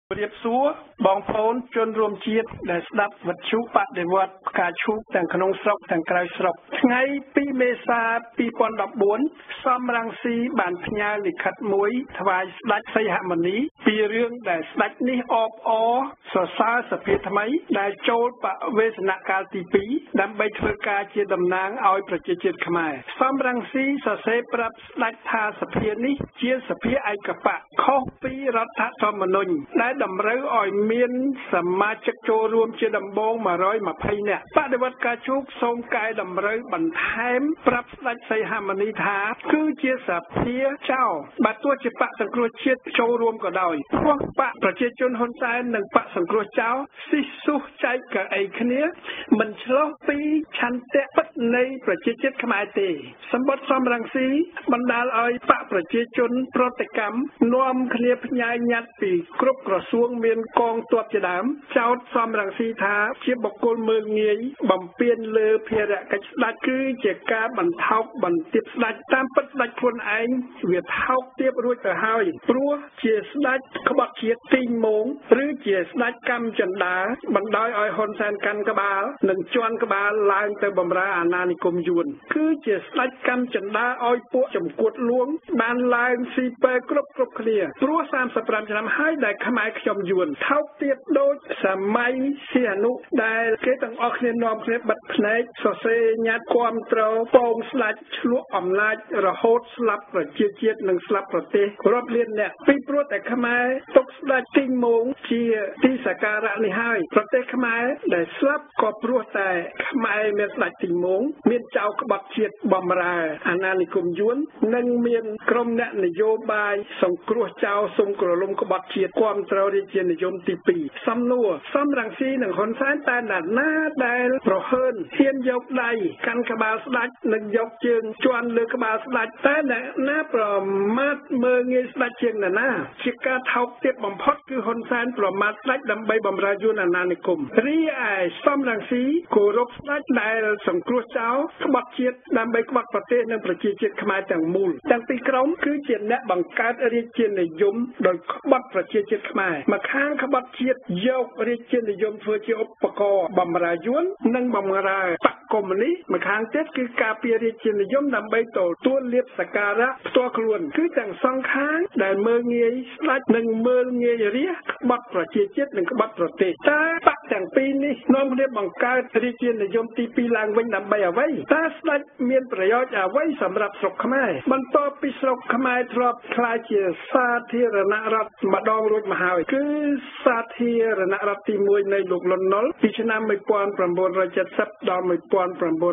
เรียบซัวบองโพนจนรวมจีดและสดับวัดชุปะเดวัดกาชุแต่งขนมสรกแต่งกลายสรกไงปีเมษาปีปอนดับบวนซ้อมรังสีบานพญาลิขัดมวยถวายสดัดไสหมณีปีเรื่องแต่สดัดนี้ออบอสซาสเพียทำไมได้โจลปะเวสนากาตีปีดำใบเทกาเจดำนางเอาประเจจิตขมายซ้อมรังสีสเสปรับสดัดทาสเพียนี้เจียสเพียไอกระปะข้อปีรัฐธรรมนูญได้ดำเรืออ่อยเมียนสมาชิกโจรวมเจดำบงมา120เนี่ยปฏิวัติการชุกทรงกายดำเรือบันเทมปรับสไสหามณีธาคือเจสเพียเจ้าบัดตัวจิปะสังครุเชียดโจรวมก็ได้พวกปะประเจชนคนใจหนึ่งปะสังครุเจ้าสิสุใจกับไอ้คเนี้ยมันฉลองปีชันเตะปัดในประเจชขมายเตสมบัติสมรังสีบรรดาอ้อยปะประเจชนโปรตกรรมนวมคเนียพญายัดปีกรุบกระทรวงเมียนกองตัวจะดามเจ้าสมรังสีท้าเชียบกลเมืองเงียบำเพ็ญเลอเพียระกัจดัดคือเจกาบรรเทาบรรทิบดัดตามปัจจัยคนไอเวียเท้าเทียบรุ่ยแต่หายปลัวเจสดัดขบักเชียติงมงหรือเจสดัดกำจันดาบรรดาอ้อยฮอนแซนกันกบาลหนึ่งจวนกบาลลายเตบำราอาณานิคมยวนคือเจสดัดกำจันดาอ้อยปัวจมกวดล้วงบานลายซีเปอร์กรบเคลียปลัว30 จะทำให้ได้ขมายขยมยวนเท้าเทียบโดยสมัยเสียนุได้เกิดตั้งออกเรียนนอมเรียบบัดเพลย์โซเซญัดความเตาโป่งสลัดชลวอำนาจระโหดสลับประเจียดหนึ่งสลับประเทศรอบเรียนเนี่ยปีปลัวแต่ขมายตกสลัดติงมงเชียที่สักการะนิหายประเทศขมายได้สลับก็ปลัวแต่ขมายเมียนสลัดติงมงเมียนเจ้ากบัดเชียดบอมราอาณานิคมยวนนั่งเมียนกรมเนนโยบายส่งครัวเจ้าส่งกระลมกบัดเชียดความเตาเรียนนิยมตีปีซ้ำนัวซ้ำรังสีหนึ่งคนซ้ายตาหนาหน้าได้โปรเฮินเทียนยกใดกันกบาสลัดหนึ่งยกเชิงจวนเลือกบาสลัดแต่หน้าประมาทเมืองเงสลัดเชียงหน้าชิกาเท้าเทียบบำพดคือคนซ้ายประมาทสลัดดำใบบำรายุนานานิคมรีไอซ้ำรังสีโกรบสลัดได้สังครัวเจ้าขบัดเชียดดำใบขบัดประเทศหนึ่งประเชียดขมายต่างมูลต่างปีกรมคือเจียนและบังการเรียนเจียนนิยมโดยขบัดประเชียดขมายมาข้างขบัดเชียดยกเรียนเจียนนิยมเพื่อเจียอุปกรณ์บำรายุนนั่งบำราปะกรมนี้มาข้างเจ็ดคือกาเปียเรียนเจียนนิยมนำใบโตตัวเลียบสการะตัวครวนคือแต่งสองข้างได้เมืองเงียสลัดหนึ่งเมืองเงียเรียขบัดประเชียดเจ็ดหนึ่งขบัดประเทศแต่ปะแต่งปีนี้น้องเรียบบังการเรียนเจียนนิยมตีปีลางเว้นนำใบเอาไว้แต่สลัดเมียนประโยชน์เอาไว้สำหรับศกขมายมันต่อปีศกขมายทรอบคลายเจียสาธิรณรัฐมาดองรุ่นมหาวิคือสาธิรณรัฐที่มวยในลูกลนนลปีชนะไม่ปอนประมวล170ดอมไม่ปอนประมวล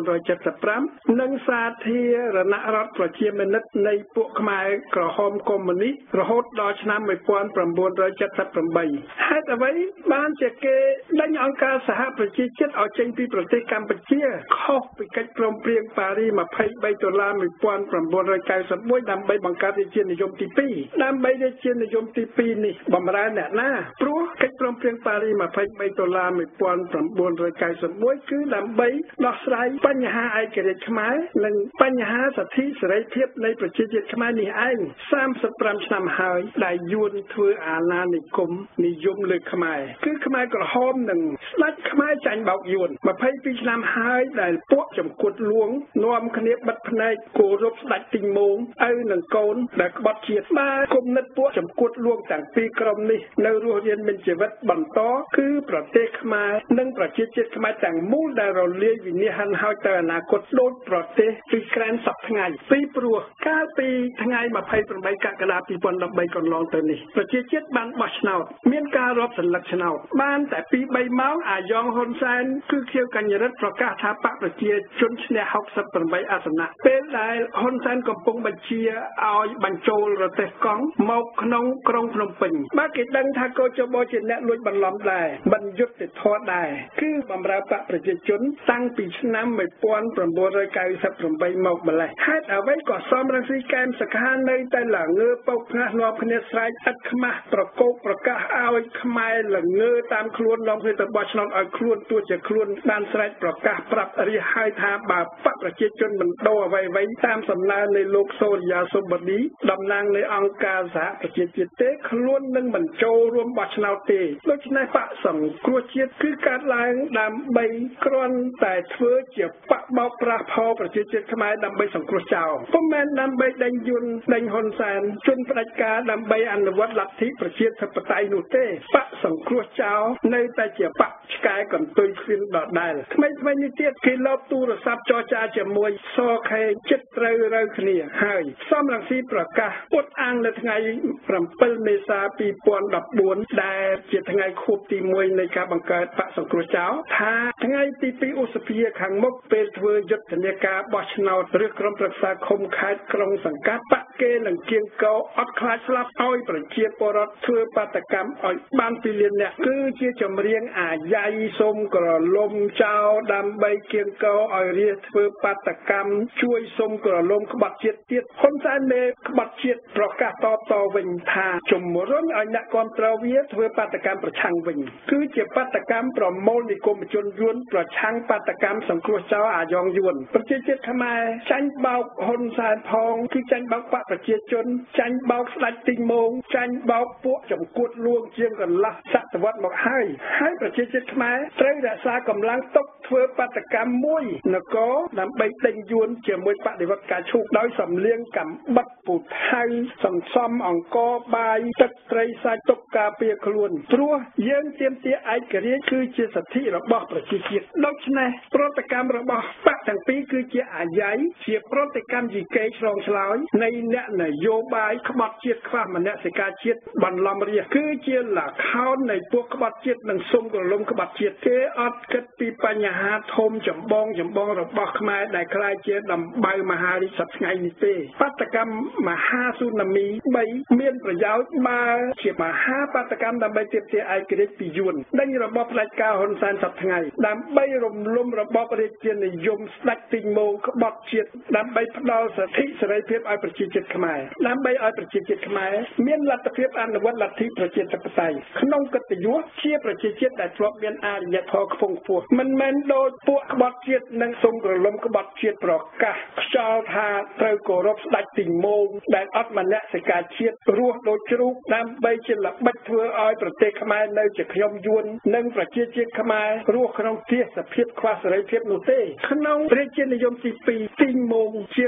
175นังสาธิรณรัฐประเชียมนิตในพวกขมายกระหอมคอมมิวนิสต์ระหดดอชนะไม่ปอนประมวล178ให้แต่ไว้บ้านเจเกได้องค์การสหประชาชาติเอาเจงปีประเทศกัมพูชีเข้าไปกัดกลมเปลี่ยนปารีมาไพ่ใบตุลาไม่ปอนประมวล191ดำใบบังการเจียนนิยมตีปีดำใบเจียนนิยมตีปีนี่บำราเนี่ยหน้าปลัวกัดกลมเปลี่ยนปารีมาไพ่ใบตุลาไม่ปอนประมวล191คือดำใบนอสไรปัญหาไอเกเรขมายหนึ่งปัญหาสถิเสรีเทียบในประเทศขมายนี่ไอ้30 นำหายได้ยุนทัวอาณานิคมนิยมเลยขมายคือขมายกระหอมหนึ่งลัดขมายจันเบายุนมาไพ่ปีนำหายได้พวกจำกุดหลวงนวมคเนบัดพนัยโกรบดัดติงมงไอ้หนึ่งโกนได้บัดเฉียดมาคมนัดพวกจำกุดหลวงต่างปีกรมนี่ในโรงเรียนเป็นเจวัตบันต้อคือประเทศขมายนั่งประเทศขมายต่างมูลได้เราเลี้ยวินิหันหายแต่อนาคตโดยประเทศปีแกรนสับทั้งไงปีปลัว9 ปีทั้งไงมาไพ่ประใบกากระดาปีปนดับใบก่อนลองตัวนี้ประเทศบ้านบัชนาเมียนการรบสันลักษณะบ้านแต่ปีใบเมาอายองฮอนไซน์คือเคียวกันยรัตประกาศท้าปะประเทศชนเชนหกสับประใบอาสนะเป็นลายฮอนไซน์กับปงบัญชีเอาบรรโจลระเตกองมกขนงกรงพนมปิงบ้ากิดังทาโกจโบเจเนลุยบรรลอมได้บรรยุติทอดได้คือบำราปะประเทศชนตั้งปีชนะไม่ปอนประมวล191ประใบมกมาเลยให้เอาไว้ก่อซ้อมรังสีแกมสกัดในแต่หลังเงือปกงานนอพเนสไรอัดขมาประโกประกาศเอาขมายหลังเงือตามครวนลองเพទៅបោះឆ្នោតឲ្យខ្លួនទោះជាខ្លួនបានស្រែកប្រកាសប្រាប់រាជហើយថាបើបកប្រជាជនមិនដូរអ្វីៗតាមសំណើនៃលោកសូរិយាសុបតីតំណាងនៃអង្គការសហប្រជាជាតិទេខ្លួននឹងមិនចូលរួមបោះឆ្នោតទេដូច្នេះបកសង្គ្រោះជាតិគឺកើតឡើងដើម្បីគ្រាន់តែធ្វើជាបកបោកប្រាស់ផលប្រជាជាតិខ្មែរដើម្បីសង្គ្រោះចោលពុំមែនដើម្បីដេញយួនដេញហ៊ុនសែនជន់ផ្ដាច់ការដើម្បីអនុវត្តលទ្ធិប្រជាធិបតេយ្យនោះទេបកសង្គ្រោះចោលនៅតែជាបកឆ្កែកន្ទុយគ្មានដដែលថ្មីនេះទៀតគេលបទូរស័ព្ទចរចាជាមួយសខេចិត្តត្រូវរើគ្នាហើយសំរងស៊ីប្រកាសអួតអាងនៅថ្ងៃ7មេសា2014ដែលជាថ្ងៃខួបទី1នៃការបង្កើតបកសង្គ្រោះចោលថាថ្ងៃទី2ឧសភាខាងមុខពេលធ្វើយុទ្ធនាការបោះឆ្នោតឬក្រុមប្រឹក្សាឃុំខេត្តក្រុងសង្កាត់បកគេនឹងគៀងកោអត់ខ្លាចស្លាប់ឲ្យប្រជាពលរដ្ឋធ្វើបាតកម្មឲ្យបាន2លាននាក់គឺជាចម្រៀងអាយ៉ៃសូមក្រឡុំចោលដើម្បីគៀងកោឲ្យរាជធ្វើបាតកម្មជួយសូមក្រឡុំក្បត់ជាតិទៀតហ៊ុនសែនមេក្បត់ជាតិប្រកាសតវិញថាជំរុញឲ្យអ្នកគ្រប់គ្រងវាធ្វើបាតកម្មប្រឆាំងវិញគឺជាបាតកម្មប្រមូលនិគមជនយួនប្រឆាំងបាតកម្មសង្គ្រោះចោលអាយ៉ងយួនប្រជាជាតិខ្មែរចាញ់បោកហ៊ុនសែនផងគឺចាញ់បោកបកប្រជាជនចាញ់បោកស្ដេចទីងម៉ូងចាញ់បោកពួកចំគួតលួងជាងកន្លះសតវត្សមកហើយប្រជាជាតិខ្មែរត្រូវរក្សាកម្លាំងទុកធ្វើបាតកម្មមួយនគរដើម្បីដេញយួនជាមួយបដិវត្តការឈូកដោយសំលៀងកំបិតពូថៅសន្សំអង្គបាយទឹកត្រីសាច់ទុកការពារខ្លួនព្រោះយើងទាមទារឯករាជ្យគឺជាសិទ្ធិរបស់ប្រជាជាតិដូច្នេះប្រតិកម្មរបស់បកទាំងពីរគឺជាអាយ៉ៃជាប្រតិកម្មយីកេឆ្លងឆ្លើយនៃអ្នកនយោបាយក្បត់ជាតិខ្វះមនសិការជាតិបន្លំរាជគឺជាលខោននៃពួកក្បត់ជាតិនិងសុំក្រឡុំក្បត់ជាតិគេអត់គិតពីបញ្ហាធំចម្បងរបស់ខ្មែរដែលក្លាយជាដំបៅមហារាជសប្តាហ៍ថ្ងៃនេះទេបាតកម្មមហាស៊ូណាមី3មានប្រយោជន៍បើជាមហាបាតកម្មដើម្បីទាមទារឯករាជ្យពីយួនដេញរបបផ្ដាច់ការហ៊ុនសែនសប្តាហ៍ថ្ងៃដើម្បីរំលំរបបរាជានិយមស្ដេចទីងម៉ូក្បត់ជាតិដើម្បីផ្ដល់សិទ្ធិសេរីភាពឲ្យប្រជាជាតិខ្មែរដើម្បីឲ្យប្រជាជាតិខ្មែរមានលទ្ធភាពអនុវត្តលទ្ធិប្រជាធិបតេយ្យក្នុងកិត្តិយសជាប្រជាជាតិដែលធ្លាប់មានអរិយធម៌ខ្ពង់ខ្ពស់មិនមែនដូចពួកក្បត់ជាតិនិងសុំក្រឡុំក្បត់ជាតិប្រកាសខ្យល់ថាត្រូវគោរពស្ដេចទីងម៉ូងដែលអត់មនសិការជាតិរស់ដូចជ្រូកដើម្បីជាល្បិចធ្វើឲ្យប្រទេសខ្មែរនៅជាខ្ញុំយួននិងប្រជាជាតិខ្មែររស់ក្នុងទាសភាពខ្វះសេរីភាពនោះទេក្នុងរាជានិយមទី2ទីងម៉ូងជាង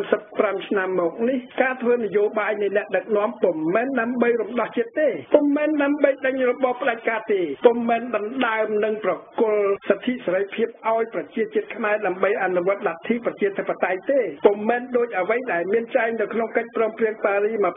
35ឆ្នាំមកនេះការធ្វើនយោបាយនៃអ្នកដឹកនាំពុំមែនដើម្បីរំដោះជាតិទេពុំមែនដើម្បីដេញរបបផ្ដាច់ការទេពុំមែនដណ្ដើមនិងប្រគល់សិទ្ធិសេរីភាពឲ្យប្រជាជាតិខ្មែរដើម្បីអនុវត្តលទ្ធិប្រជាធិបតេយ្យទេពុំមែនដូចអ្វីដែលមានចែងនៅក្នុងកិច្ចព្រមព្រៀងប៉ារីស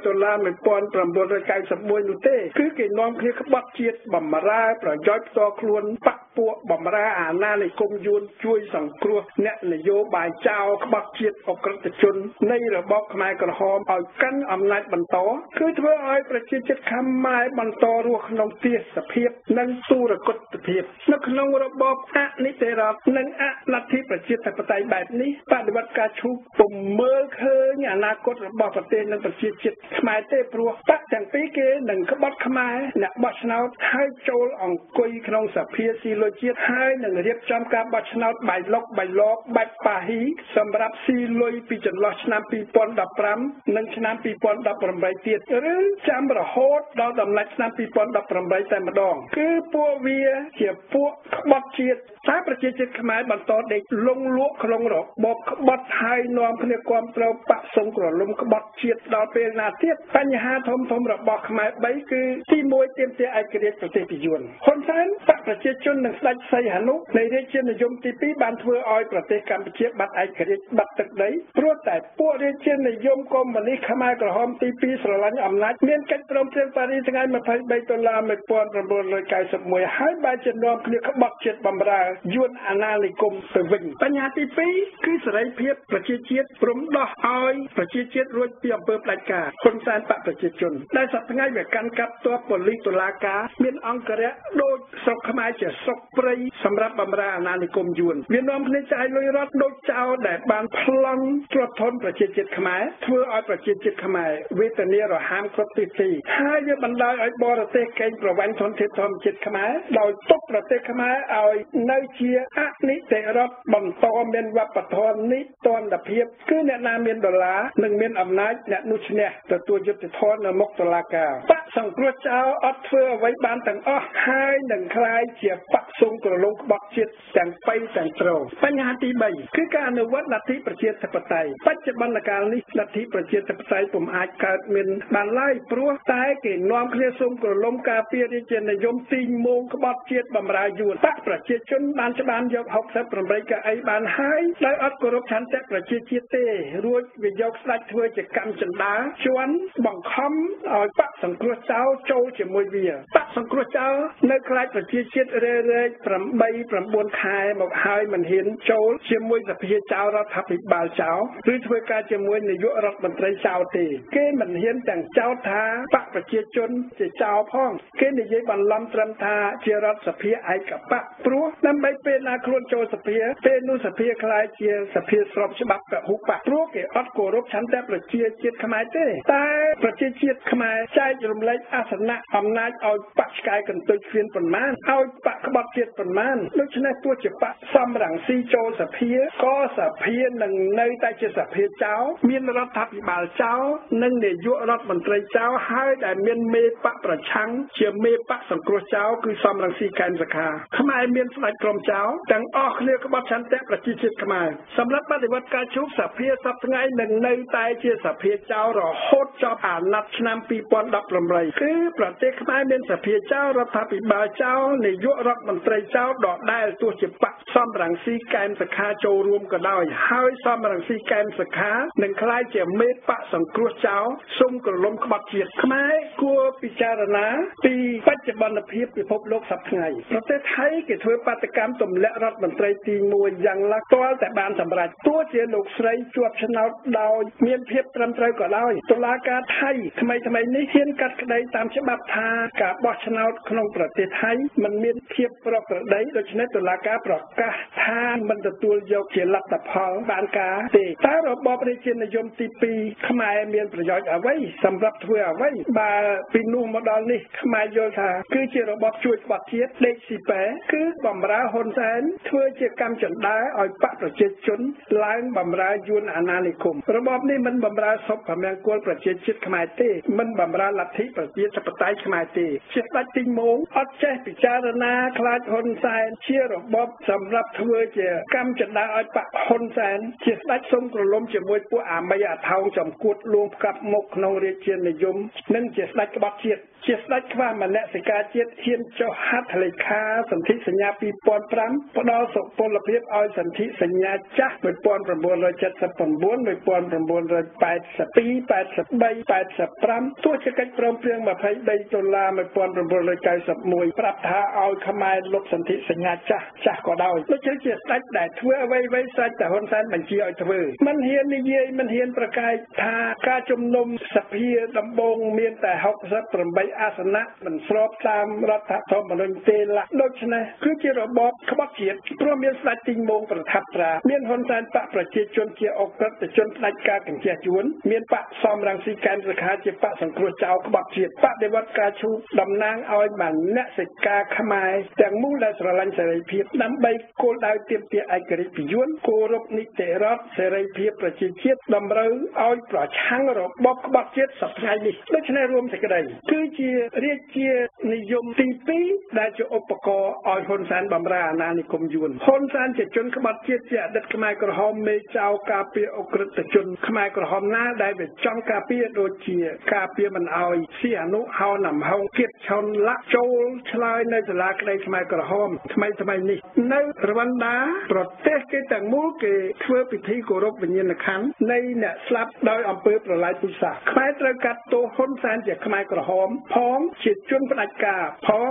$23,1991នោះទេគឺគេនាំគ្នាក្បត់ជាតិបំរើប្រយោជន៍ផ្ទាល់ខ្លួនបកពួកបំរើអាណានិគមយួនជួយសង្គ្រោះអ្នកនយោបាយចោលក្បត់ជាតិអក្រិតជននៃរបបខ្មែរក្រហមឲ្យកាន់អំណាចបន្តគឺធ្វើឲ្យប្រជាជាតិខ្មែរបន្តរស់ក្នុងទាសភាពនិងទុរគតភាពនៅក្នុងរបបអនិតិរដ្ឋនិងអលទ្ធិប្រជាធិបតេយ្យបែបនេះបដិវត្តការឈូកពុំមើលឃើញអនាគតរបស់ប្រទេសនិងប្រជាជាតិខ្មែរទេព្រោះបកទាំងពីរគេនឹងក្បត់ខ្មែរអ្នកបោះឆ្នោតហើយចូលអង្គុយក្នុងសភាស៊ីលុយជាតិហើយនឹងរៀបចំការបោះឆ្នោតបៃលុកបែបប៉ាហ៊ីសម្រាប់ស៊ីលុយពីចន្លោះឆ្នាំ2015និងឆ្នាំ2018ទៀតឬចាំរហូតដល់ដំណាច់ឆ្នាំ2018តែម្ដងគឺពួកវាជាពួកក្បត់ជាតិតែប្រជាជាតិខ្មែរបន្តដេកលងលក់ក្នុងរបបក្បត់ហើយនាំគ្នាគ្រប់គ្រងបកសង្គ្រលំក្បត់ជាតិដល់ពេលណាទៀតបញ្ហាធំរបស់ខ្មែរ3គឺទី1ទាមទារឯករាជ្យប្រទេសពីយួនហ៊ុនសែនបកប្រជាជននិងស្ដេចសីហនុនៃរាជានិយមទី2បានធ្វើឲ្យប្រទេសកម្ពុជាបាត់ឯករាជ្យបាត់ទឹកដីព្រោះតែពួករាជានិយមកុម្មុយនីសខ្មែរក្រហមទី2ស្រឡាញ់អំណាចមានកិច្ចព្រមព្រៀងប៉ារីសថ្ងៃ$23,1991ហើយបែរជានាំគ្នាក្បត់ជាតិបំរើយួនអាណានិគមទៅវិញបញ្ហាទី2គឺសេរីភាពប្រជាជាតិរំដោះឲ្យប្រជាជាតិរួចពីអំពើផ្ដាច់ការហ៊ុនសែនបកប្រជាជនដែលសប្តាហ៍ថ្ងៃវាកាន់កាប់ទ័ពប៉ូលីសតុលាការមានអង្គរៈដូចស្រុកខ្មែរជាស្រុកព្រៃសម្រាប់បម្រើអាណានិគមយួនវានាំគ្នាចាយលុយរត់ដូចចោលដែលបានប្លន់ទ្រព្យធនប្រជាជាតិខ្មែរធ្វើឲ្យប្រជាជាតិខ្មែរវេទនារហាមគ្រប់ទិសទីហើយវាបណ្ដាលឲ្យបរទេសកេងប្រវ័ញ្ចធនធានធម្មជាតិខ្មែរដោយទុកប្រទេសខ្មែរឲ្យនៅជាអនិច្ចរដ្ឋបន្តមានវប្បធម៌នេះតន្តភាពគឺអ្នកណាមានដុល្លារនិងមានអំណាចអ្នកនោះឈ្នះទទួលយុត្តិធម៌នៅមុខតុលាការបកសង្គ្រោះចោលអត់ធ្វើអ្វីបានទាំងអស់ហើយនឹងក្លាយជាបកសុំក្រឡុងក្បត់ជាតិទាំងបីទាំងត្រង់បញ្ហាទី3គឺការអនុវត្តលទ្ធិប្រជាធិបតេយ្យបច្ចុប្បន្នកាលនេះលទ្ធិប្រជាធិបតេយ្យពុំអាចកើតមានបានឡើយព្រោះតែគេនាំគ្នាសុំក្រឡុំការពាររាជានិយមទីងមងក្បត់ជាតិបម្រើយួនបកប្រជាជនបានច្បានយក68កៅអីបានហើយដោយអត់គោរពឆន្ទៈប្រជាជាតិទេរួចវាយកស្ដេចធ្វើជាកម្មចិន្តាជន់បង្ខំឲ្យបកសង្គ្រោះចោលចូលជាមួយវាបកសង្គ្រោះចោលនៅខ្លាចប្រជាជាតិរែក8-9 ខែមកហើយមិនហ៊ានចូលជាមួយសភាចោលរដ្ឋាភិបាលចោលឬធ្វើការជាមួយនាយករដ្ឋមន្ត្រីចោលទេគេមិនហ៊ានទាំងចោទថាបកប្រជាជនជាចោលផងគេនិយាយបន្លំត្រឹមថាជារដ្ឋសភាឯកបកព្រោះដើម្បីពេលណាខ្លួនចូលសភាពេលនោះសភាខ្លាយជាសភាស្របច្បាប់ពហុបកព្រោះគេអត់គោរពឆន្ទៈប្រជាជាតិខ្មែរទេតែប្រជាជាតិខ្មែរចែករំលែកអាសនៈអំណាចឲ្យបកឆ្កែកន្ទុយគ្មានប៉ុន្មានឲ្យបកក្បត់ជាតិប៉ុន្មានដូច្នេះទោះជាបកសំរងស៊ីចូលសភាក៏សភានឹងនៅតែជាសភាចោលមានរដ្ឋាភិបាលចោលនិងនាយករដ្ឋមន្ត្រីចោលហើយដែលមានមេបកប្រឆាំងជាមេបកសង្គ្រោះចោលគឺសំរងស៊ីកែមសខាខ្មែរមានស្ដេចក្រមចោលទាំងអស់គ្នាក្បត់ឆន្ទៈប្រជាជាតិខ្មែរសម្រាប់បដិវត្តការជួបសភាសប្តាហ៍ថ្ងៃនឹងនៅតែជាសភាចោលរហូតចប់អាណត្តិឆ្នាំ2018គឺប្រទេសខ្មែរមានសភាចោលរដ្ឋាភិបាលចោលនាយករដ្ឋមន្ត្រីចោលដដែលទោះជាបកសំរងស៊ីកែមសខាចូលរួមក៏ដោយហើយសំរងស៊ីកែមសខានឹងក្លាយជាមេបកសង្គ្រោះចោលសុំក្រឡុំក្បត់ជាតិខ្មែរគួរពិចារណាពីបច្ចុប្បន្នភាពពិភពលោកសប្តាហ៍ថ្ងៃប្រទេសថៃគេធ្វើបាតកម្មទម្លាក់រដ្ឋមន្ត្រីទី1យ៉ាងឡាទាល់តែបានសម្រេចទោះជាលោកស្រីជាប់ឆ្នោតដោយមានភាពត្រឹមត្រូវក៏ដោយតុលាការថៃថ្មីនេះហ៊ានកាត់ក្តីតាមច្បាប់ថាការបោះឆ្នោតក្នុងប្រទេសថៃមិនមានភាពប្រក្រតីដូច្នេះតុលាការប្រកាសថាមិនទទួលយកជាលទ្ធផលបានការទេតែរបបរាជានិយមទី2ខ្មែរមានប្រយោជន៍អ្វីសម្រាប់ធ្វើអ្វីបើពីនោះមកដល់នេះខ្មែរយល់ថាគឺជារបបជួយក្បត់ជាតិដេកស៊ីប៉ែគឺបំរើហ៊ុនសែនធ្វើជាកម្មចន្ទាឲ្យបកប្រជាជនឡើងបំរើយួនអាណានិគមរបបនេះមិនបំរើសុខមង្គលប្រជាជាតិខ្មែរទេមិនបំរើលទ្ធិប្រជាធិបតេយ្យខ្មែរទេជាស្ដេចទីងងអត់ចេះពិចារណាខ្លាចហ៊ុនសែនជារបបសម្រាប់ធ្វើជាកម្មចន្ទាឲ្យបកហ៊ុនសែនជាស្ដេចសុំក្រឡុំជាមួយពួកអាមីអាថោងចំគួតលួងផ្កាប់មុខក្នុងរាជានិយមនិងជាស្ដេចក្បត់ជាតិជាស្ដេចខ្វះមនសិការជាតិហ៊ានចុះហត្ថលេខាសន្ធិសញ្ញា2005ផ្ដល់សុពលភាពឲ្យសន្ធិសញ្ញាចាស់1979 1982 83 85ទោះជាកិច្ចព្រមព្រៀង$23 1991ប្រាប់ថាឲ្យខ្មែរលុបសន្ធិសញ្ញាចាស់ក៏ដោយដូចជាស្ដេចដែលធ្វើអ្វីស្រេចតែហ៊ុនសែនបញ្ជាឲ្យធ្វើមិនហ៊ាននិយាយមិនហ៊ានប្រកែកថាការជំនុំសភាដំបងមានតែ68អាសនៈមិនស្របតាមរដ្ឋធម្មនុញ្ញទេឡាដូច្នេះគឺជារបបក្បត់ជាតិព្រោះមានស្ដេចទីងមងប្រថាប់ត្រាមានហ៊ុនសែនបកប្រជាជនជាអក្រិតជនផ្ដាច់ការកញ្ជះយួនមានបកសំរងស៊ីកែមសខាជាបកសង្គ្រោះចោលក្បត់ជាតិបដិវត្តការឈូកតំណាងឲ្យមនសិការខ្មែរទាំងមូលដែលស្រឡាញ់សេរីភាពដើម្បីគោលដៅទាមទារឯករាជ្យពីយួនគោរពនីតិរដ្ឋសេរីភាពប្រជាជាតិតម្រូវឲ្យប្រឆាំងរបបក្បត់ជាតិសប្តាហ៍នេះដូច្នេះរួមសេចក្តីគឺជារាជានិយមទី2ដែលជាឧបករណ៍ឲ្យហ៊ុនសែនបម្រើអាណានិគមយួនហ៊ុនសែនជាជនក្បត់ជាតិជាអតីតខ្មែរក្រហមមេចៅការពារអក្រិតជនខ្មែរក្រហមណាដែលវាចង់ការពារដូចជាការពារមិនឲ្យសៀអនុហៅណាំហុងគៀបឆុនលាក់ចូលឆ្លើយនៅសាលាក្តីខ្មែរក្រហមថ្មីនេះនៅរវណ្ដាប្រទេសគេទាំងមូលគេធ្វើពិធីគោរពវិញ្ញាណក្ខន្ធនៃអ្នកស្លាប់ដោយអំពើប្រល័យពូជសាសន៍ខ្មែរត្រូវកាត់ទោសហ៊ុនសែនជាខ្មែរក្រហមផងជាជនផ្ដាច់ការផងក្រោ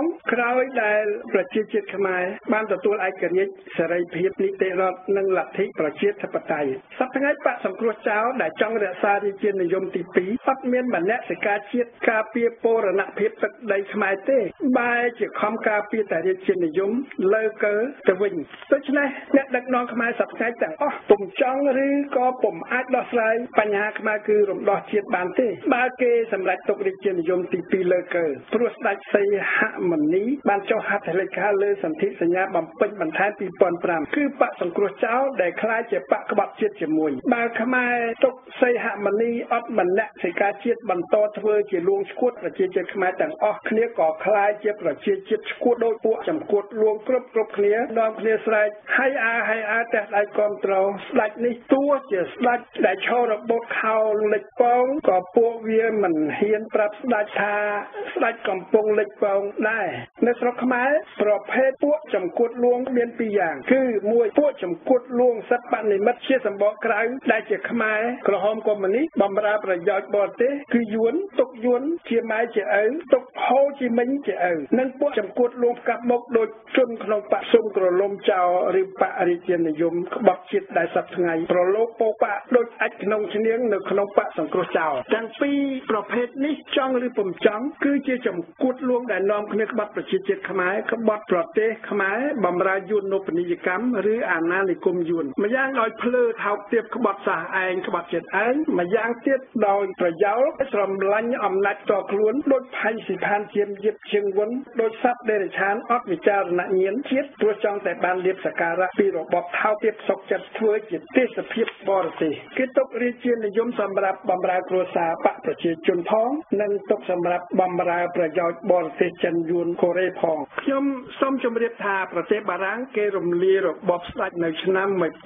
ហើយដែលប្រជាជាតិខ្មែរបានទទួលឯករាជ្យសេរីភាពនីតិរដ្ឋនិងលទ្ធិប្រជាធិបតេយ្យសប្តាហ៍ថ្ងៃបកសង្គ្រោះចោលដែលចង់រក្សារាជានិយមទី2អត់មានមនសិការជាតិការពារបូរណភាពទឹកដីខ្មែរទេបែរជាខំការពារតែរាជានិយមលើកើទៅវិញដូច្នេះអ្នកដឹកនាំខ្មែរសប្តាហ៍ថ្ងៃទាំងអស់ពុំចង់ឬក៏ពុំអាចដោះស្រាយបញ្ហាខ្មែរគឺរំដោះជាតិបានទេបើគេសម្រេចទុករាជានិយមទី2លើកើព្រោះស្ដេចសីហមុនីបានចុះហត្ថលេខាលើសន្ធិសញ្ញាបំពេញបន្ថែម2005គឺបកសង្គ្រោះចោលដែលក្លាយជាបកក្បត់ជាតិជាមួយបើខ្មែរទុកសីហមុនីអត់មនសិការជាតិបន្តធ្វើជាលួងឈួតប្រជាជាតិខ្មែរទាំងអស់គ្នាក៏ក្លាយជាប្រជាជាតិឈួតដោយពួកចំគួតលួងគ្រប់គ្នានាំគ្នាស្រែកហើយតែដៃគ្រប់ត្រស្ដេចនេះទោះជាស្ដេចដែលឈររបូតខោលិចពងក៏ពួកវាមិនហ៊ានប្រាប់ស្ដេចថាស្ដេចកំពុងលិចពងដែរនៅស្រុកខ្មែរប្រភេទពួកចំគួតលួងមាន2យ៉ាងគឺ1ពួកចំគួតលួងសិទ្ធិបនិមិត្តជាសម្បកក្រៅដែលជាខ្មែរក្រហមកុម្មុយនីសបម្រើប្រយោជន៍បរទេសគឺយួនទុកយួនជាម៉ែជាឪទុកហូជីមិញជាឪនិងពួកចំគួតលួងផ្កាប់មុខដូចជនក្នុងបកសុំក្រឡុំចោលឬបករាជានិយមក្បត់ជាតិដែលសប្តាហ៍ថ្ងៃប្រឡូកពោបៈដូចអាចក្នុងឈ្នៀងនៅក្នុងបកសង្គ្រោះចោលទាំងពីរប្រភេទនេះចង់ឬពុំចង់គឺជាចំគួតលួងដែលនាំគ្នាក្បត់ប្រជាជាតិខ្មែរក្បត់ប្រទេសខ្មែរបម្រើយួននូបនីយកម្មឬអាណានិគមយួនម្យ៉ាងដោយភ្លើថោកទាបក្បត់សាសឯងក្បត់ជាតិឯងម្យ៉ាងទៀតដោយប្រយោលស្រំលាញ់អំណាចតខ្លួនដូចផៃស៊ីផានជាមយិបជើងវុនដោយសត្វដេរឆានអត់វិចារណញ្ញាណជាតិព្រោះចង់តែបានលៀបសក្ការៈពីរបបថោកទាបសុកចិត្តធ្វើជាទេសភាពបរទេសគេទុករាជានិយមសម្រាប់បម្រើគ្រួសារបកប្រជាជនផងនិងទុកសម្រាប់បម្រើប្រយោជន៍បរទេសចិនយួនកូរ៉េផងខ្ញុំសូមជម្រាបថាប្រទេសបារាំងគេរំលាយរបបស្ដេចនៅឆ្នាំ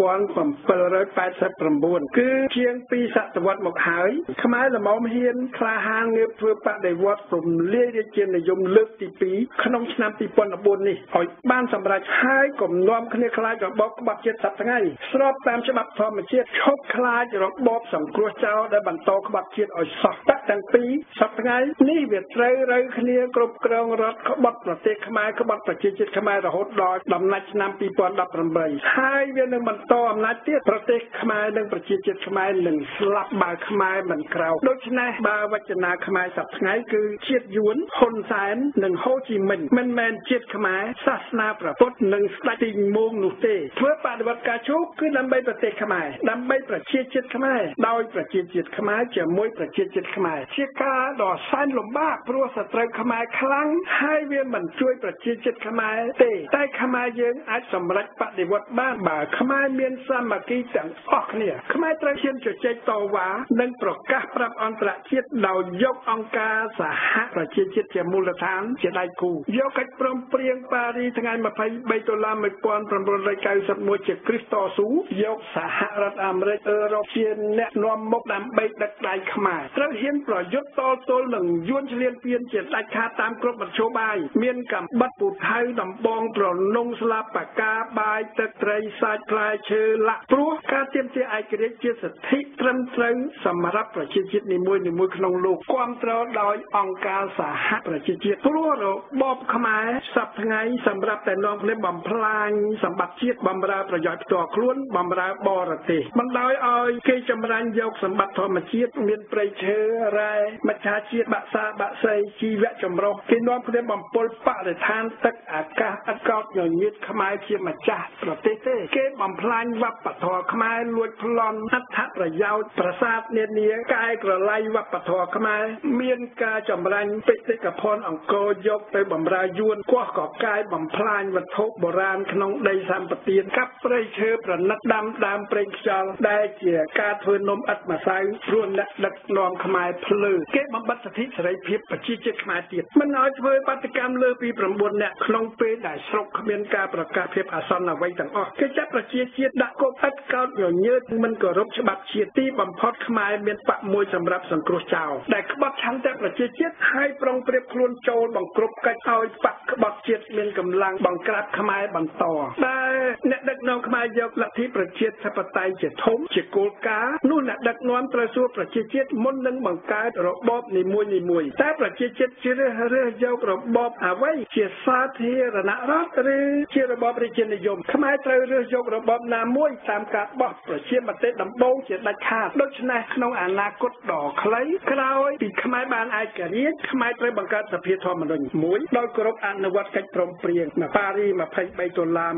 1789គឺជាង2សតវត្សមកហើយខ្មែរល្មមហ៊ានក្លាហានងើបធ្វើបដិវត្តរំលាយរាជានិយមលើកទី2ក្នុងឆ្នាំ2014នេះឲ្យបានសម្រេចហើយគំនុំគ្នាខ្លាចរបបក្បត់ជាតិសប្តាហ៍ថ្ងៃស្របតាមច្បាប់ធម្មជាតិឈប់ខ្លាចរបបសង្គ្រោះចោលដែលបន្តក្បត់ជាតិឲ្យសោះតាក់ទាំងពីរសប្តាហ៍ថ្ងៃនេះវាត្រូវរើគ្នាគ្រប់គ្រងរដ្ឋក្បត់ប្រទេសខ្មែរក្បត់ប្រជាជាតិខ្មែររហូតដល់ដំណាច់ឆ្នាំ2018ហើយវានឹងបន្តអំណាចទៀតប្រទេសខ្មែរនិងប្រជាជាតិខ្មែរនឹងស្លាប់បើខ្មែរមិនក្រោកដូច្នេះបើវចនាខ្មែរសប្តាហ៍ថ្ងៃគឺជាតិយួនហ៊ុនសែននិងហូជីមិញមិនមែនជាតិខ្មែរសាសនាព្រះពុទ្ធនិងស្ដេចទីមោងនោះទេធ្វើបដិវត្តការជោគគឺដើម្បីប្រទេសខ្មែរដើម្បីប្រជាជាតិខ្មែរដោយប្រជាជាតិខ្មែរជាមួយប្រជាជាតិខ្មែរជាការដ៏សែនលំបាកព្រោះសត្រូវខ្មែរខ្លាំងហើយវាមិនជួយប្រជាជាតិខ្មែរទេតែខ្មែរយើងអាចសម្រេចបដិវត្តបានបើខ្មែរមានសាមគ្គីទាំងអស់គ្នាខ្មែរត្រូវឈានជជែកតវ៉ានិងប្រកាសប្រាប់អន្តរជាតិដោយយកអង្គការសហប្រជាជាតិជាមូលដ្ឋានជាដៃគូយកកិច្ចព្រមព្រៀងប៉ារីថ្ងៃ$23 1991ជាគ្រីស្តតស៊ូយកសហរដ្ឋអាមេរិកអឺរ៉ុបជាអ្នកនាំមុខដើម្បីដឹកដៃខ្មែរត្រូវហ៊ានប្រយុទ្ធតទល់នឹងយួនឈ្លានពានជាដាច់ខាតតាមគ្រប់មធ្យោបាយមានកំបិតពូថៅដំបងប្រនងស្លាបកាបាយទឹកត្រីសាច់ផ្លែឈើលាក់ព្រោះការទាមទារឯករាជ្យជាសិទ្ធិត្រឹមត្រូវសម្រាប់ប្រជាជាតិនីមួយៗក្នុងលោកគាំទ្រដោយអង្គការសហប្រជាជាតិព្រោះរបបខ្មែរសប្តាហ៍ថ្ងៃសម្រាប់តែនាំគ្នាបំផ្លាញសម្បត្តិជាតិបម្រើប្រយោជន៍ផ្ទាល់ខ្លួនបម្រើបរទេសបណ្ដោយឲ្យគេចម្រាញ់យកសម្បត្តិធម្មជាតិមានព្រៃឈើរ៉ែមច្ឆជាតិបាក់សាបាក់សីជីវៈចម្រុះគេនាំគ្នាបំពុលបរិស្ថានទឹកអាកាសឥតកោតញញៀតខ្មែរជាម្ចាស់ប្រទេសទេគេបំផ្លាញវប្បធម៌ខ្មែរលួចប្លន់អត្ថប្រយោជន៍ប្រាសាទនានាកែក្រឡៃវប្បធម៌ខ្មែរមានការចម្រាញ់បេតិកភណ្ឌអង្គរយកទៅបម្រើយួនកោះកកាយបំផ្លាញវត្ថុបុរាណក្នុងដីសម្បទានកាប់ព្រៃឈើប្រណិតដាំដើមព្រៃខ្យល់ដែលជាការធ្វើនំឥតម្សៅព្រោះអ្នកដឹកនាំខ្មែរភ្លើគេបំបត្តិសិទ្ធិសេរីភាពប្រជាជាតិខ្មែរទៀតមិនឲ្យធ្វើបាតកម្មលើពី9នាក់ក្នុងពេលដែលស្រុកគ្មានការប្រកាសភាពអាសន្នអ្វីទាំងអស់គេចាប់ប្រជាជាតិដាក់គុកឥតកោតញញើតមិនគោរពច្បាប់ជាតិទីបំផុតខ្មែរមានបកមួយសម្រាប់សង្គ្រោះចោលដែលក្បត់ឆន្ទៈប្រជាជាតិហើយប្រុងប្រៀបខ្លួនចូលបង្ក្រប់កិច្ចឲ្យបកក្បត់ជាតិមានកម្លាំងបង្ក្រាបខ្មែរបន្តតែអ្នកដឹកនាំខ្មែរយកលទ្ធិប្រជាធិបតេយ្យជាធំជាគោលការណ៍នោះអ្នកដឹកនាំត្រូវសួរប្រជាជាតិមុននឹងបង្កើតរបបនីមួយៗតែប្រជាជាតិជ្រើសរើសយករបបអអ្វីជាសាធារណរដ្ឋឬជារបបប្រជានិយមខ្មែរត្រូវរើសយករបបណាមួយតាមការបោះប្រជាមតិដំបូងជាដាច់ខាតដូច្នេះក្នុងអនាគតដ៏ខ្លីក្រោយពីខ្មែរបានឯករាជ្យខ្មែរត្រូវបង្កើតសភាធម្មនុញ្ញមួយដោយគោរពអនុវត្តកិច្ចព្រមព្រៀងប៉ារី23ដុល្លារ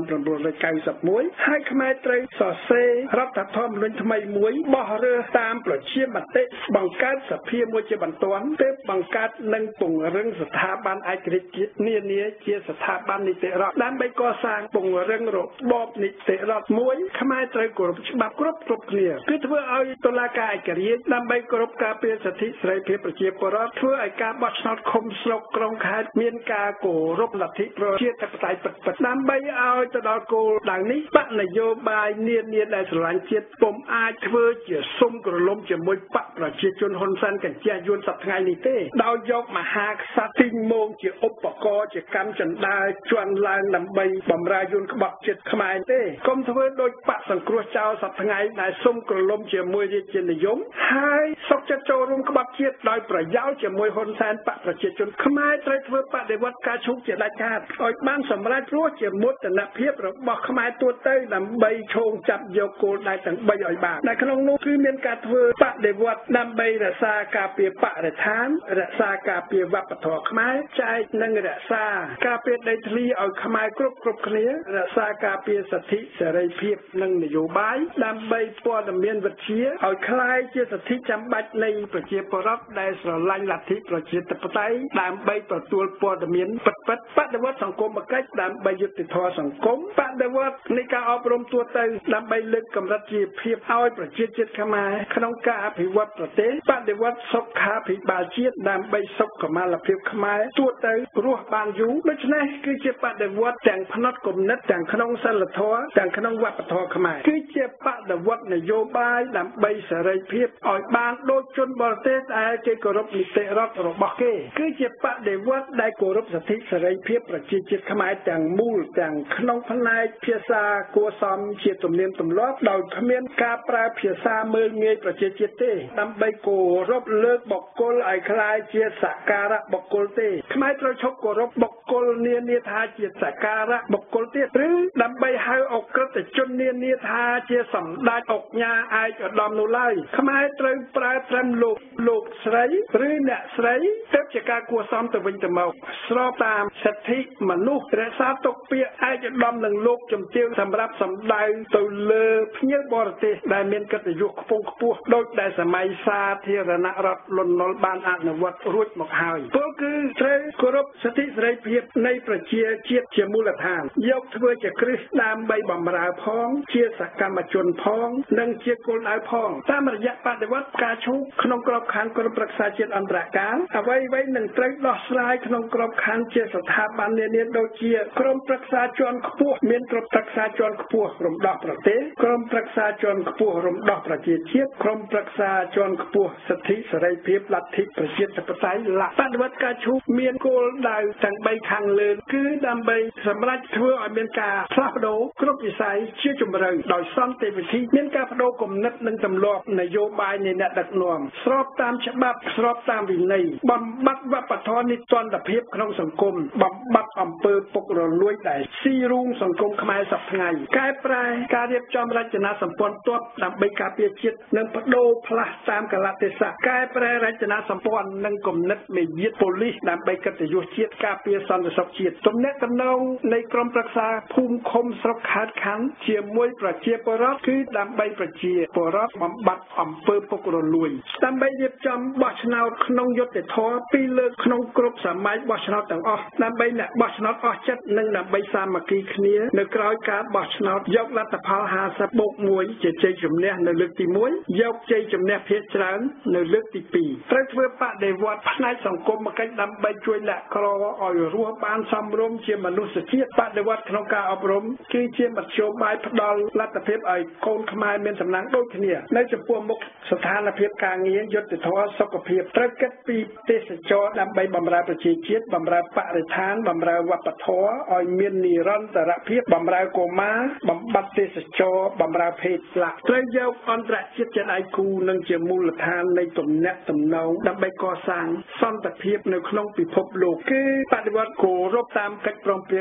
1991ហើយខ្មែរត្រូវសរសេររដ្ឋធម្មនុញ្ញថ្មីមួយបោះរើសតាមប្រជាមតិបង្កើតសភាមួយជាបន្ទាន់ទើបបង្កើតនិងពង្រឹងស្ថាប័នឯករាជ្យជាតិនានាជាស្ថាប័ននីតិរដ្ឋដើម្បីកសាងពង្រឹងរបបនីតិរដ្ឋមួយខ្មែរត្រូវគោរពច្បាប់គ្រប់គ្នាគឺធ្វើឲ្យតុលាការឯករាជ្យដើម្បីគោរពការពារសិទ្ធិសេរីភាពប្រជាពលរដ្ឋធ្វើឲ្យការបោះឆ្នោតឃុំស្រុកក្រុងខេត្តមានការគោរពលទ្ធិប្រជាធិបតេយ្យពិតដើម្បីឲ្យទៅដល់គោលដៅនេះបកនយោបាយនានាដែលស្រឡាញ់ជាតិពុំអាចធ្វើជាសុំក្រឡុំជាមួយបកប្រជាជនហ៊ុនសែនកញ្ជះយួនសប្តាហ៍ថ្ងៃនេះទេដោយយកមហាក្សត្រទីងមងជាឧបករណ៍ជាកម្មចន្ទាជន់ឡើងដើម្បីបំរើយួនក្បត់ជាតិខ្មែរទេកុំធ្វើដូចបកសង្គ្រោះចោលសប្តាហ៍ថ្ងៃដែលសុំក្រឡុំជាមួយរាជានិយមហើយសុកចិត្តចូលរួមក្បត់ជាតិដោយប្រយោលជាមួយហ៊ុនសែនបកប្រជាជនខ្មែរត្រូវធ្វើបដិវត្តការឈូកជាដាច់ខាតឲ្យបានសម្រេចព្រោះជាមោទនភាពរបស់ខ្មែរទូទៅដើម្បីឈោងចាប់យកគោលដៅទាំង3ឲ្យបាននៅក្នុងនោះគឺមានការធ្វើបដិវត្តដើម្បីរក្សាការពារបរិស្ថានរក្សាការពារវប្បធម៌ខ្មែរចែកនិងរក្សាការពារដីធ្លីឲ្យខ្មែរគ្រប់គ្នារក្សាការពារសិទ្ធិសេរីភាពនិងនយោបាយដើម្បីព័ត៌មានវិទ្យាឲ្យคล้ายជាសិទ្ធិចាំបាច់នៃប្រជាពលរដ្ឋដែលស្រឡាញ់លទ្ធិប្រជាធិបតេយ្យដើម្បីទទួលព័ត៌មានពិតបដិវត្តសង្គមកិច្ចដើម្បីយុត្តិធម៌សង្គមបដិវត្តនៃការអប់រំទូទៅដើម្បីលើកកម្រិតជីវភាពឲ្យប្រជាជាតិខ្មែរក្នុងការអភិវឌ្ឍប្រទេសបដិវត្តសុខាភិបាលជាតិដើម្បីសុខុមាលភាពខ្មែរទូទៅរស់បានយូរដូច្នេះគឺជាបដិវត្តទាំងផ្នត់គំនិតទាំងក្នុងសិលធម៌ទាំងក្នុងវប្បធម៌ខ្មែរគឺជាបដិវត្តនយោបាយដើម្បីសេរីភាពឲ្យបានដូចជនបរទេសដែលគេគោរពនីតិរដ្ឋរបស់គេគឺជាបដិវត្តដែលគោរពសិទ្ធិសេរីភាពប្រជាជាតិខ្មែរទាំងមូលទាំងក្នុងផ្នែកភាសាគួរសមជាទំនៀមទម្លាប់ដោយគ្មានការប្រើភាសាមើលងាយប្រជាជាតិទេដើម្បីគោរពលើកបុគ្គលឲ្យคล้ายជាសក្ការៈបុគ្គលទេខ្មែរត្រូវឈប់គោរពបុគ្គលនានាថាជាសក្ការៈបុគ្គលទៀតឬដើម្បីហៅអក្រិតជននានាថាជាសម្ដេចអុកញ៉ាឯកឧត្តមនោះឡើយខ្មែរត្រូវប្រើត្រឹមលោកស្រីឬអ្នកស្រីទើបជាការគួរសមទៅវិញទៅមកស្របតាមសិទ្ធិមនុស្សរក្សាទុកពាក្យឯកឧត្តមនិងលោកជំទាវសម្រាប់សម្ដៅទៅលើភ្ញៀវបរទេសដែលមានកិត្តិយសខ្ពង់ខ្ពស់ដោយដែលសម័យសាធារណរដ្ឋលន់នល់បានអនុវត្តរួចមកហើយពលគឺត្រូវគោរពសិទ្ធិសេរីភាពនៃប្រជាជាតិជាមូលដ្ឋានយកធ្វើជាគ្រឹះដើម្បីបម្រើផងជាសកម្មជនផងនិងជាគោលដៅផងតាមរយៈបដិវត្តការឈូកក្នុងក្របខ័ណ្ឌក្រុមប្រឹក្សាជាតិអន្តរកាលអ្វីនឹងត្រូវដោះស្រាយក្នុងក្របខ័ណ្ឌជាស្ថាប័ននានាដូចជាក្រុមប្រឹក្សាជាន់ខ្ពស់មានក្រុមប្រឹក្សាជាន់ខ្ពស់រំដោះប្រទេសក្រុមប្រឹក្សាជាន់ខ្ពស់រំដោះប្រជាជាតិក្រុមប្រឹក្សាជាន់ខ្ពស់សិទ្ធិសេរីភាពលទ្ធិប្រជាធិបតេយ្យបដិវត្តការឈូកមានគោលដៅទាំង3ខាងលើគឺដើម្បីសម្រេចធ្វើឲ្យមានការផ្លាស់ប្ដូរគ្រប់វិស័យជាជម្រៅដោយសន្តិវិធីមានការបដូរគំនិតនិងទម្លាប់នយោបាយនៃអ្នកដឹកនាំស្របតាមច្បាប់ស្របតាមវិន័យបំបត្តិវប្បធម៌នីតិរដ្ឋភាពក្នុងសង្គមបំបត្តិអំពើពុករលួយដែលស៊ីរូងសង្គមខ្មែរសប្តាហ៍ថ្ងៃកែប្រែការរៀបចំរចនាសម្ព័ន្ធទ័ពដើម្បីការពារជាតិនិងបដូរផ្លាស់តាមកលៈទេសៈកែប្រែរចនាសម្ព័ន្ធនិងគំនិតមេយាទប៉ូលីសដើម្បីកិត្តិយសជាតិការពារសន្តិសុខជាតិទំនាក់ទំនងនៃក្រុមប្រឹក្សាភូមិឃុំស្រុកខេត្តខណ្ឌជាមួយប្រជាពលរដ្ឋគឺដើម្បីប្រជាពលរដ្ឋបំបត្តិអំពើពុករលួយដើម្បីរៀបចំបោះឆ្នោតក្នុងយុត្តិធម៌ពីរលើកក្នុងគ្រប់សម័យបោះឆ្នោតទាំងអស់ដើម្បីអ្នកបោះឆ្នោតអស់ចិត្តនិងដើម្បីសាមគ្គីគ្នានៅក្រោយការបោះឆ្នោតយកលទ្ធផល50+1ជាជ័យជំនះនៅលើកទី1យកជ័យជំនះភាគច្រើននៅលើកទី2ត្រូវធ្វើបដិវត្តផ្នែកសង្គមកិច្ចដើម្បីជួយលក្ខក្រឲ្យរស់បានសមរម្យជាមនុស្សជាតិបដិវត្តក្នុងការអប់រំគឺជាមធ្យោបាយផ្ដល់លទ្ធភាពឲ្យកូនខ្មែរមានសំណាងដូចគ្នានៅចំពោះមុខស្ថានភាពការងារយុត្តិធម៌សុខភាពត្រូវគិតពីទេសចរដើម្បីបម្រើប្រជាជាតិបម្រើបរិស្ថានបម្រើវប្បធម៌ឲ្យមាននិរន្តរភាពបម្រើកុមារបំបត្តិទេសចរបម្រើភេទស្លាប់ត្រូវយកអន្តរជាតិជាដៃគូនិងជាមូលដ្ឋាននៃទំនាក់ទំនងដើម្បីកសាងសន្តិភាពនៅក្នុងពិភពលោកលោកគឺបដិវត្តគោរពតាមកិច្ចព្រមព្រៀង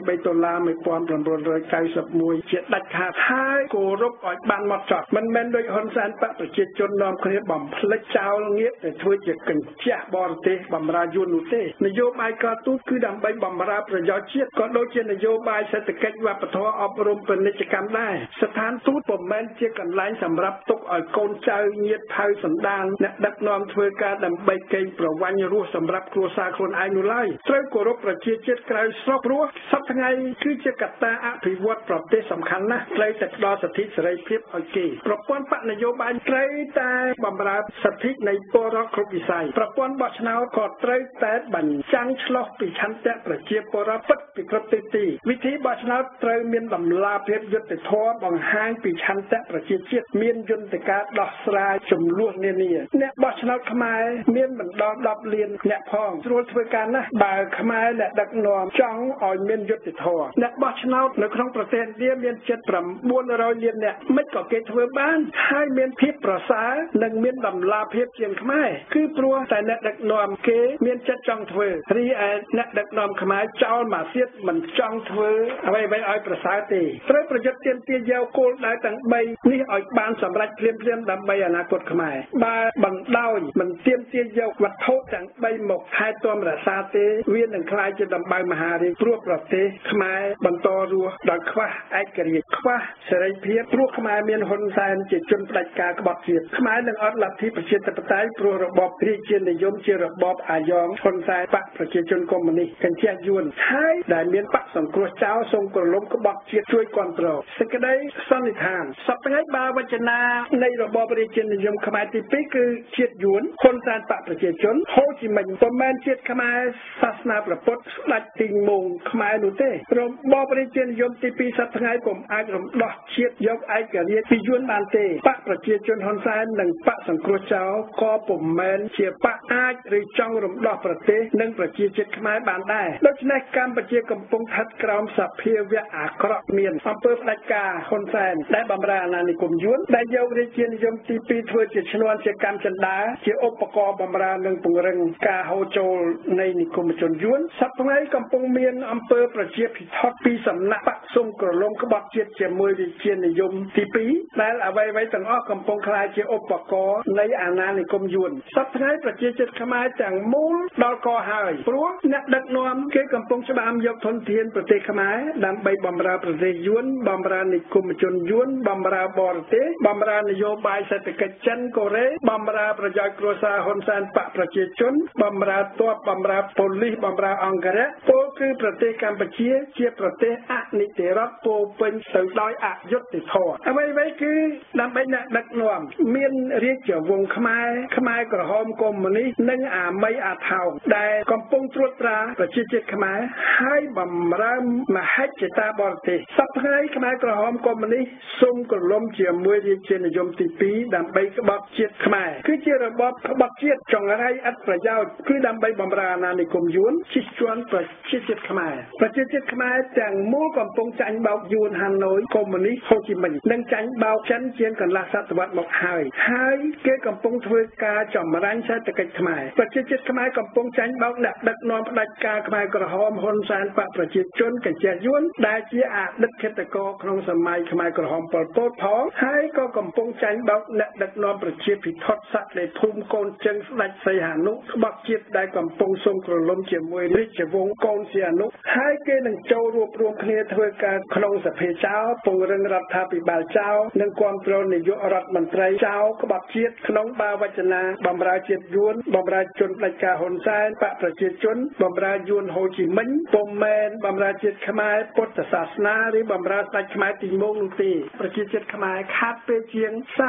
$23,1991ជាដាច់ខាតហើយគោរពឲ្យបានម៉ត់ចត់មិនមែនដោយហ៊ុនសែនបកប្រជាជននាំគ្នាបំភ្លេចចោលងាកទៅធ្វើជាកញ្ចក់បរទេសបំរើយួននោះទេនយោបាយការទូតគឺដើម្បីបំរើប្រយោជន៍ជាតិក៏ដូចជានយោបាយសេដ្ឋកិច្ចវប្បធម៌អប់រំពាណិជ្ជកម្មដែរស្ថានទូតពុំមែនជាកន្លែងសម្រាប់ទុកឲ្យកូនចៅញាតិថៅសន្តានអ្នកដឹកនាំធ្វើការដើម្បីកេងប្រវ័ញ្ចរស់សម្រាប់គ្រួសារខ្លួនឯងនោះឡើយត្រូវគោរពប្រជាជាតិក្រៅស្រុកព្រោះសប្តាហ៍ថ្ងៃគឺជាកត្តាអភិវឌ្ឍប្រទេសសំខាន់ណាស់ត្រូវតែផ្ដល់សិទ្ធិសេរីភាពឲ្យគេប្រព័ន្ធបកនយោបាយត្រូវតែបំរើសិទ្ធិនៃពលរដ្ឋគ្រប់វិស័យប្រព័ន្ធបោះឆ្នោតក៏ត្រូវតែបញ្ចាំងឆ្លោះពីឆន្ទៈប្រជាពលរដ្ឋពិតពីគ្រប់ទិសទីវិធីបោះឆ្នោតត្រូវមានតម្លាភាពយុត្តិធម៌បង្ហាញពីឆន្ទៈប្រជាជាតិមានយន្តការដោះស្រាយចំនួននានាអ្នកបោះឆ្នោតខ្មែរមានមិនដល់10លានអ្នកផងស្រួលធ្វើការណាស់បើខ្មែរអ្នកដឹកនាំចង់ឲ្យមានយុត្តិធម៌អ្នកបោះឆ្នោតនៅក្នុងប្រទេសឥណ្ឌាមានជិត900លានអ្នកមិនក៏គេធ្វើបានហើយមានភាពប្រសើរនិងមានតម្លាភាពជាងខ្មែរគឺព្រោះតែអ្នកដឹកនាំគេមានចិត្តចង់ធ្វើរីឯអ្នកដឹកនាំខ្មែរចោលមកទៀតមិនចង់ធ្វើអ្វីៗឲ្យប្រសើរទេត្រូវប្រយុទ្ធទាមទារយកគោលដៅទាំង3នេះឲ្យបានសម្រេចភ្លាមៗដើម្បីអនាគតខ្មែរបើបណ្ដោយមិនទាមទារយកវត្ថុទាំង3មកថែទាំរក្សាទេវានឹងក្លាយជាដំបៅមហារាជព្រោះប្រទេសខ្មែរបន្តរស់ដោយខ្វះឯករាជ្យខ្វះសេរីភាពព្រោះខ្មែរមានហ៊ុនសែនជាជនផ្ដាច់ការក្បត់ជាតិខ្មែរនឹងអត់លទ្ធិប្រជាធិបតេយ្យព្រោះរបបរាជានិយមជារបបអាយ៉ងហ៊ុនសែនបកប្រជាជនកុម្មុយនីសកញ្ជះយួនហើយដែលមានបកសង្គ្រោះចោលសូមក្រឡុំក្បត់ជាតិជួយគ្រប់គ្រងសេចក្តីសន្និដ្ឋានសប្តាហ៍បាវចនានៃរបបរាជានិយមខ្មែរទី2គឺជាតិយួនហ៊ុនសែនបកប្រជាជនហូជីមិញពុំមែនជាតិខ្មែរសាសនាព្រះពុទ្ធស្ដេចទីងម៉ូងខ្មែរនោះទេរបបរាជានិយមទី2សប្តាហ៍ពុំអាចរំដោះជាតិយកឯករាជ្យពីយួនបានទេបកប្រជាជនហ៊ុនសែននិងបកសង្គ្រោះចោលក៏ពុំមែនជាបកអាចឬចង់រំដោះប្រទេសនិងប្រជាជាតិខ្មែរបានដែរដូច្នេះកម្ពុជាកំពុងស្ថិតក្រោមសភាវៈអាក្រក់មានអំពើផ្ដាច់ការហ៊ុនសែនដែលបំរើអាណានិគមយួនដែលយករាជានិយមទី2ធ្វើជាឈ្នន់ជាកម្មចិន្តាជាឧបករណ៍បំរើនិងពង្រឹងការហូរចូលនៃនិគមជនយួនសប្តាហ៍កំពុងមានអំពើប្រជាភិថុតពីសំណាក់បកសុំក្រឡុំក្បត់ជាតិជាមួយរាជានិយមទី2ដែលអ្វីៗទាំងអស់កំពុងក្លាយជាឧបករណ៍នៃអាណានិគមយួនសប្តាហ៍ប្រជាជាតិខ្មែរទាំងមូលដល់កហើយព្រោះអ្នកដឹកនាំគេកំពុងច្បាមយកធនធានប្រទេសខ្មែរដើម្បីបំរើប្រទេសយួនបំរើនិគមជនយួនបំរើបរទេសបំរើនយោបាយសេដ្ឋកិច្ចចិនកូរ៉េបំរើប្រយោជន៍គ្រួសារហ៊ុនសែនបកប្រជាជនបំរើទ័ពបំរើប៉ូលីសបំរើអង្គរៈពលគឺប្រទេសកម្ពុជាជាប្រទេសអនិតិរដ្ឋពោពេញទៅដោយអយុត្តិធម៌អ្វីៗគឺដើម្បីអ្នកដឹកនាំមានរាជវង្សខ្មែរក្រហមកុម្មុយនីសនិងអាមីអាថោងដែលកំពុងត្រួតត្រាប្រជាជាតិខ្មែរហើយបំរើមហិច្ឆតាបរទេសសប្តាហ៍ខ្មែរក្រហមកុម្មុយនីសសូមក្រឡុំជាមួយរាជានិយមទី2ដើម្បីក្បត់ជាតិខ្មែរគឺជារបបក្បត់ជាតិចង្រៃឥតប្រយោជន៍គឺដើម្បីបំរើអាណានិគមយួនជិះជាន់ប្រជាជាតិខ្មែរទាំងមូលកំពុងចាញ់បោកយួនហាណូយកុម្មុយនីសហូជីមិញនិងចាញ់បោកចិនជាងកន្លះសតវត្សមកហើយគេកំពុងធ្វើការចម្រាញ់សេដ្ឋកិច្ចខ្មែរប្រជាជាតិខ្មែរកំពុងចាញ់បោកអ្នកដឹកនាំផ្ដាច់ការខ្មែរក្រហមហ៊ុនសែនបកប្រជាជនកញ្ជះយួនដែលជាអតីតឃាតករក្នុងសម័យខ្មែរក្រហមប៉ុលពតផងហើយក៏កំពុងចាញ់បោកអ្នកដឹកនាំប្រជាភិថុតសក្តិភូមិកូនជើងស្ដេចសីហនុក្បត់ជាតិដែលកំពុងសូមក្រឡុំជាមួយរាជវង្សកូនសីហនុហើយគេនឹងចូលរួបរวมគ្នាធ្វើការក្នុងសភាចោលពង្រឹងរដ្ឋាភិបាលចោលនិងគ្រប់គ្រងនាយករដ្ឋមន្ត្រីចោលក្បត់ជាតិក្នុងបាវចនាបំរើជាតិយួនបំរើជនផ្ដាច់ការហ៊ុនសែនបកប្រជាជនបំរើយួនហូជីមិញពុំមែនបំរើជាតិខ្មែរពុទ្ធសាសនាឬបំរើស្ដេចខ្មែរទីម៉ូងនោះទេប្រជាជាតិខ្មែរខាត់ពេលជាង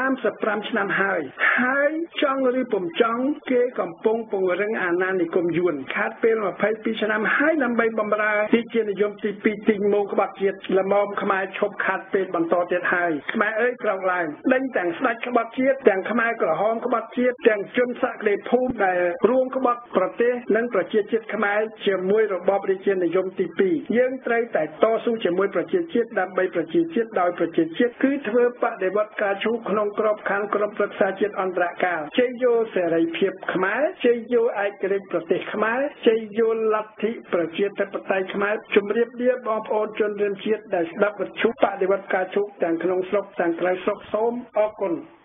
35ឆ្នាំហើយចង់ឬពុំចង់គេកំពុងពង្រឹងអាណានិគមយួនខាត់ពេល22ឆ្នាំហើយដើម្បីបំរើរាជានិយមទី2ទីម៉ូងក្បត់ជាតិល្មមខ្មែរឈប់ខាត់ពេលបន្តទៀតហើយខ្មែរអើយក្រោកឡើងដេញទាំងស្ដេចក្បត់ជាតិទាំងខ្មែរក្រហមក្បត់ជាតិទាំងជនសក្តិភូមិដែលរួមក្បត់ប្រទេសនិងប្រជាជាតិខ្មែរជាមួយរបបរាជានិយមទី2យើងត្រូវតែតស៊ូជាមួយប្រជាជាតិដើម្បីប្រជាជាតិដោយប្រជាជាតិគឺធ្វើបដិវត្តការឈូក្នុងក្របខ័ណ្ឌក្រុមប្រឹក្សាជាតិអន្តរកាលជ័យយោសេរីភាពខ្មែរជ័យយោឯករាជ្យប្រទេសខ្មែរខ្មែរជ័យយល់លទ្ធិប្រជាធិបតេយ្យខ្មែរជំរាបលាបងប្អូនជនរួមជាតិដែលស្ដាប់វិទ្យុបដិវត្តការជោគទាំងក្នុងស្រុកទាំងក្រៅស្រុកសូមអរគុណ